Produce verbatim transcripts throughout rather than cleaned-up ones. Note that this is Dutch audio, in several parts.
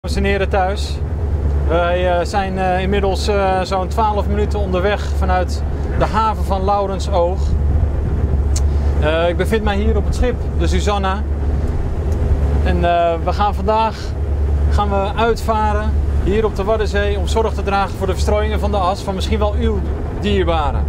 Dames en heren thuis, wij uh, zijn uh, inmiddels uh, zo'n twaalf minuten onderweg vanuit de haven van Laurensoog. Uh, ik bevind mij hier op het schip, de Susanna. En uh, we gaan vandaag gaan we uitvaren hier op de Waddenzee om zorg te dragen voor de verstrooiingen van de as van misschien wel uw dierbaren.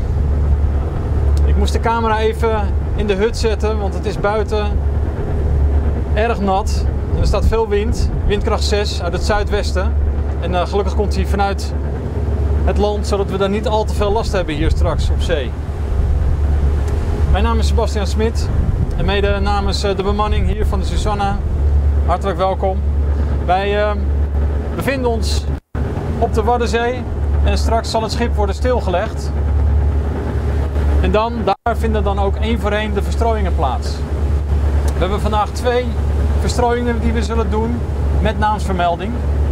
Ik moest de camera even in de hut zetten, want het is buiten erg nat. En er staat veel wind, windkracht zes uit het zuidwesten. En uh, gelukkig komt hij vanuit het land, zodat we daar niet al te veel last hebben hier straks op zee. Mijn naam is Sebastian Smit en mede namens uh, de bemanning hier van de Susanna, hartelijk welkom. Wij uh, bevinden ons op de Waddenzee en straks zal het schip worden stilgelegd. En dan, daar vinden dan ook één voor één de verstrooiingen plaats. We hebben vandaag twee verstrooiingen die we zullen doen met naamsvermelding.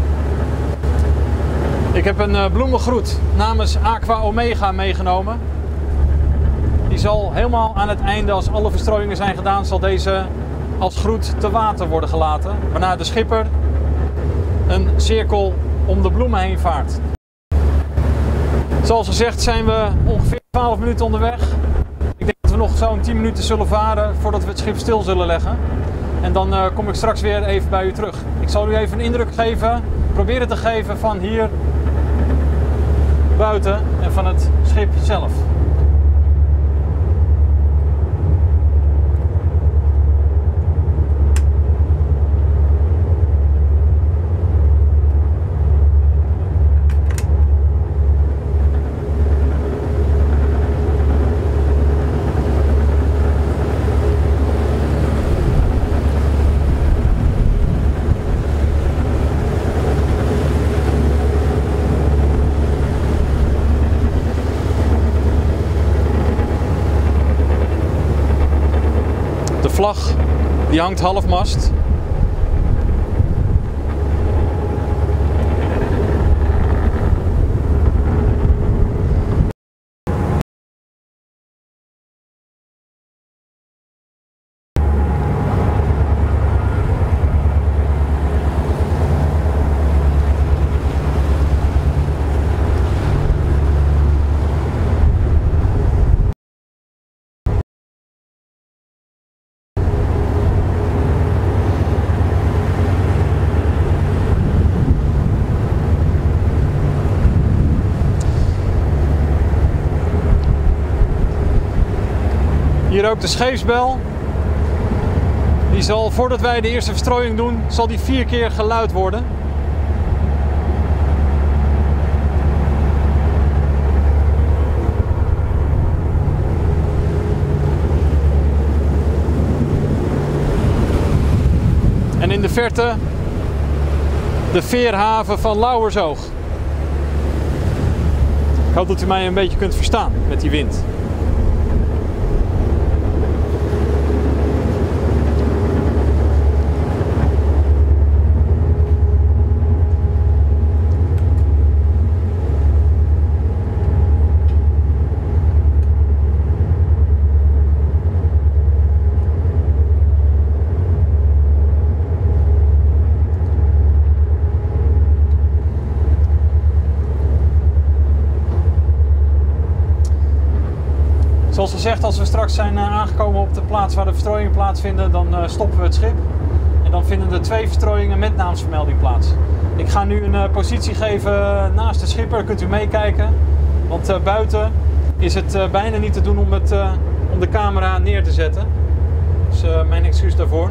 Ik heb een uh, bloemengroet namens Aqua Omega meegenomen. Die zal helemaal aan het einde, als alle verstrooiingen zijn gedaan, zal deze als groet te water worden gelaten. Waarna de schipper een cirkel om de bloemen heen vaart. Zoals gezegd zijn we ongeveer twaalf minuten onderweg. Ik denk dat we nog zo'n tien minuten zullen varen voordat we het schip stil zullen leggen. En dan uh, kom ik straks weer even bij u terug. Ik zal u even een indruk geven, proberen te geven van hier buiten en van het schip zelf. De vlag die hangt halfmast. Hier ook de scheepsbel. Die zal, voordat wij de eerste verstrooiing doen, zal die vier keer geluid worden. En in de verte de veerhaven van Lauwersoog. Ik hoop dat u mij een beetje kunt verstaan met die wind. Zoals gezegd, als we straks zijn aangekomen op de plaats waar de verstrooiingen plaatsvinden, dan uh, stoppen we het schip. En dan vinden er twee verstrooiingen met naamsvermelding plaats. Ik ga nu een uh, positie geven naast de schipper, dan kunt u meekijken. Want uh, buiten is het uh, bijna niet te doen om, het, uh, om de camera neer te zetten. Dus uh, mijn excuus daarvoor.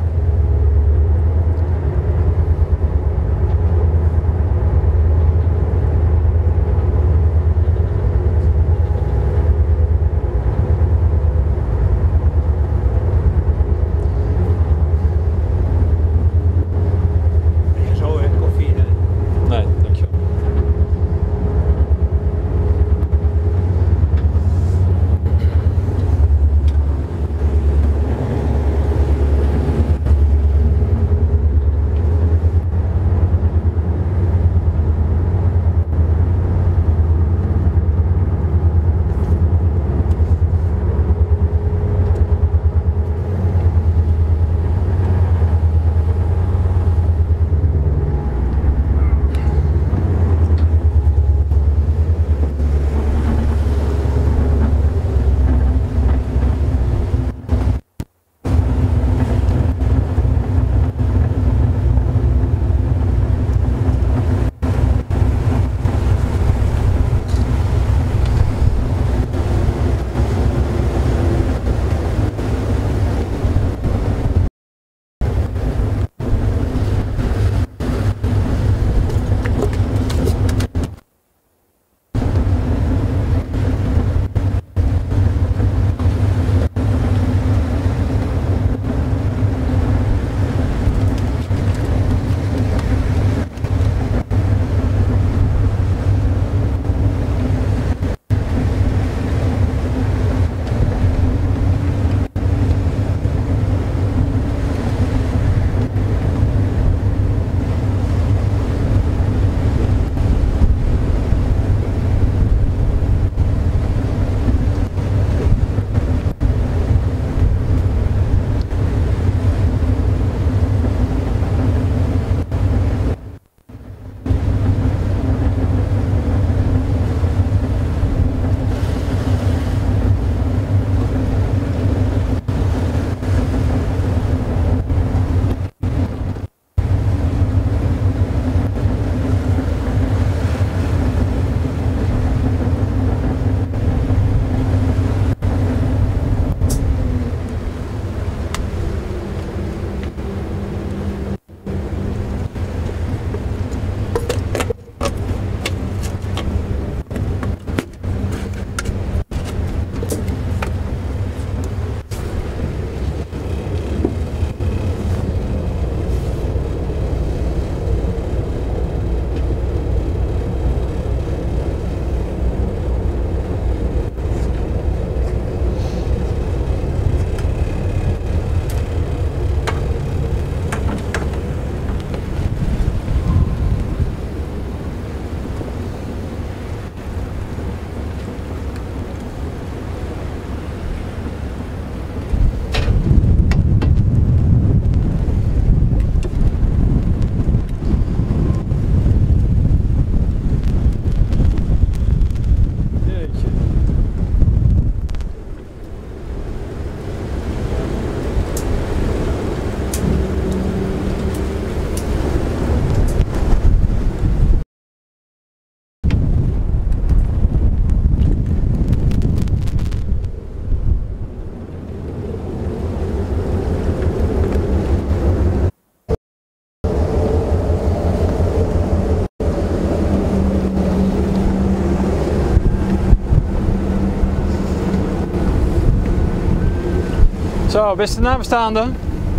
Zo, beste nabestaanden.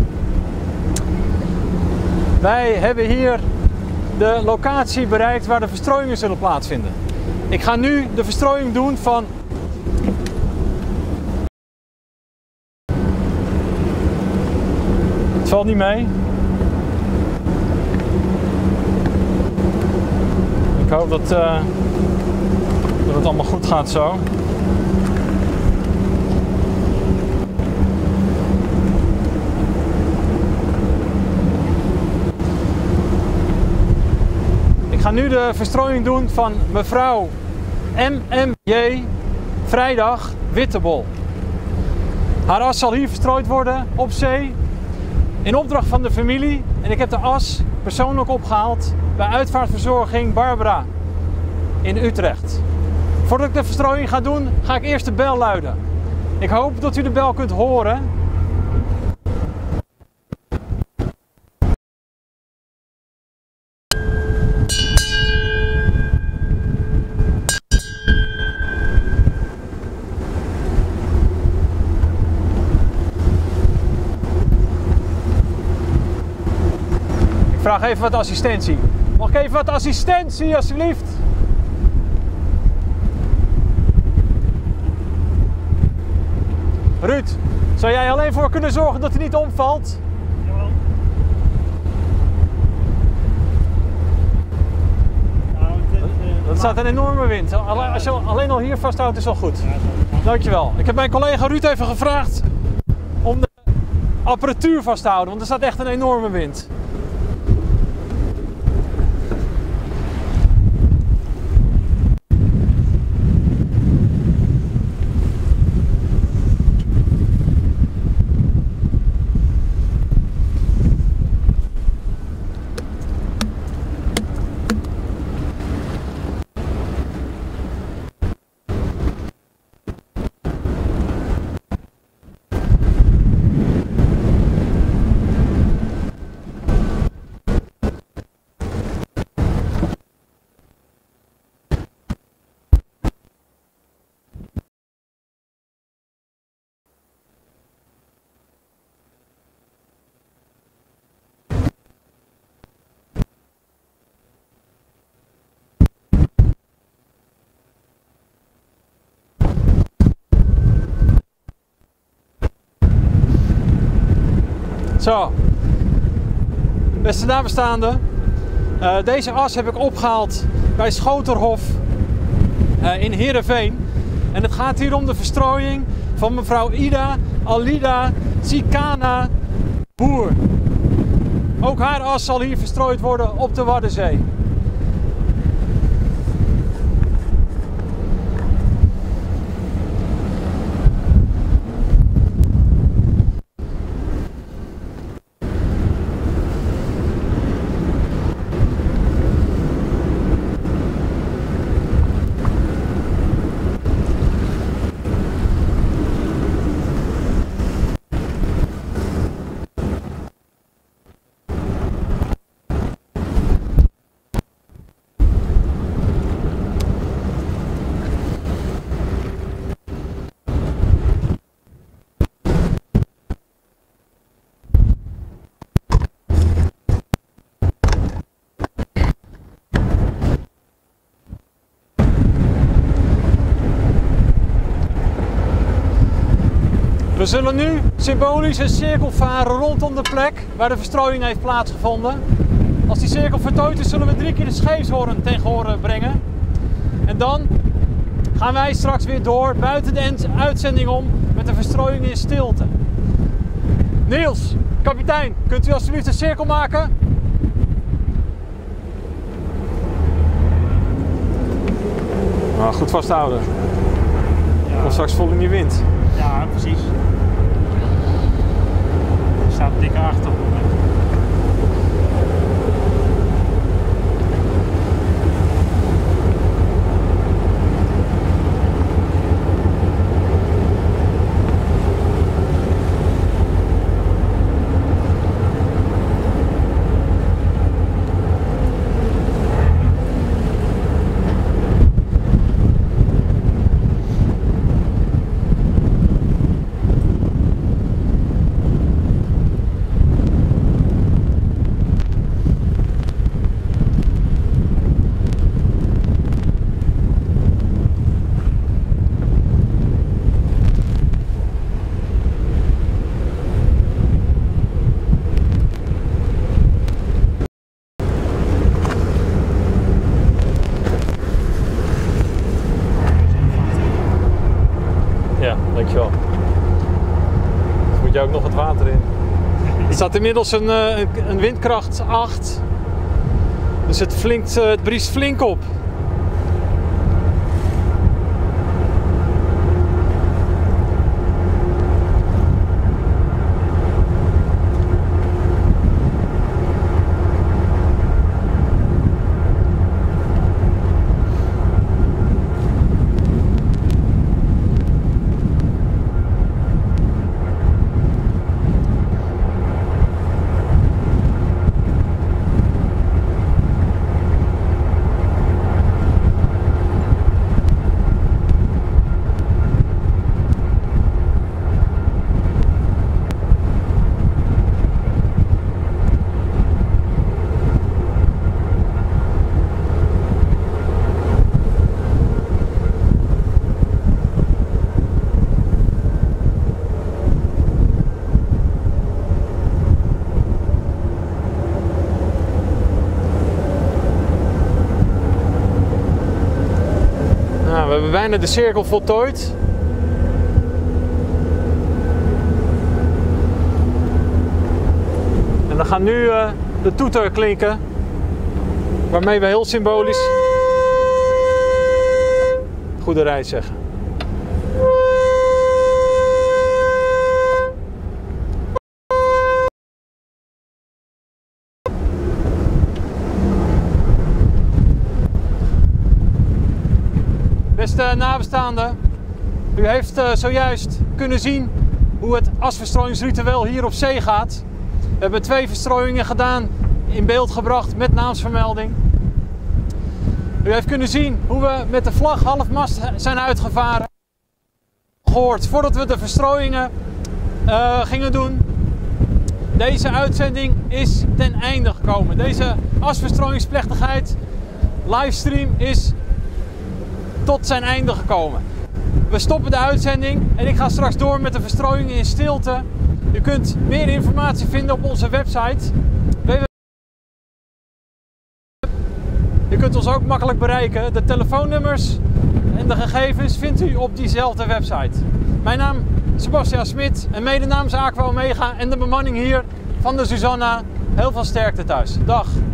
Wij hebben hier de locatie bereikt waar de verstrooiingen zullen plaatsvinden. Ik ga nu de verstrooiing doen van het valt niet mee. Ik hoop dat, uh, dat het allemaal goed gaat zo. Ik ga nu de verstrooiing doen van mevrouw M M J Vrijdag Wittebol. Haar as zal hier verstrooid worden op zee in opdracht van de familie en ik heb de as persoonlijk opgehaald bij uitvaartverzorging Barbara in Utrecht. Voordat ik de verstrooiing ga doen, ga ik eerst de bel luiden. Ik hoop dat u de bel kunt horen. Ik vraag even wat assistentie. Mag ik even wat assistentie, alsjeblieft? Ruud, zou jij alleen voor kunnen zorgen dat hij niet omvalt? Jawel. Nou, dit, uh, dat staat een enorme wind. Als je alleen al hier vasthoudt is al goed. Ja, zo. Dankjewel. Ik heb mijn collega Ruud even gevraagd om de apparatuur vast te houden, want er staat echt een enorme wind. Zo, beste nabestaanden, uh, deze as heb ik opgehaald bij Schoterhof uh, in Heerenveen. En het gaat hier om de verstrooiing van mevrouw Ida Alida Tsikana Boer. Ook haar as zal hier verstrooid worden op de Waddenzee. We zullen nu symbolisch een cirkel varen rondom de plek waar de verstrooiing heeft plaatsgevonden. Als die cirkel voltooid is, zullen we drie keer de scheepshoorn tegen horen brengen. En dan gaan wij straks weer door buiten de uitzending om met de verstrooiing in stilte. Niels, kapitein, kunt u alsjeblieft een cirkel maken? Nou, goed vasthouden. Ja. Of straks vol in die wind. Ja, precies. Er staat dikke achter. je ook nog het water in. Er staat inmiddels een, een, een windkracht acht. Dus het, flinkt, het briest flink op. We hebben bijna de cirkel voltooid. En dan gaat nu uh, de toeter klinken, waarmee we heel symbolisch goede reis zeggen. Beste nabestaanden, u heeft uh, zojuist kunnen zien hoe het asverstrooiingsritueel hier op zee gaat. We hebben twee verstrooiingen gedaan, in beeld gebracht met naamsvermelding. U heeft kunnen zien hoe we met de vlag halfmast zijn uitgevaren. Gehoord voordat we de verstrooiingen uh, gingen doen. Deze uitzending is ten einde gekomen. Deze asverstrooiingsplechtigheid, livestream, is tot zijn einde gekomen. We stoppen de uitzending en ik ga straks door met de verstrooiingen in stilte. U kunt meer informatie vinden op onze website. U kunt ons ook makkelijk bereiken. De telefoonnummers en de gegevens vindt u op diezelfde website. Mijn naam is Sebastian Smit en mede namens Aqua Omega en de bemanning hier van de Susanna. Heel veel sterkte thuis. Dag!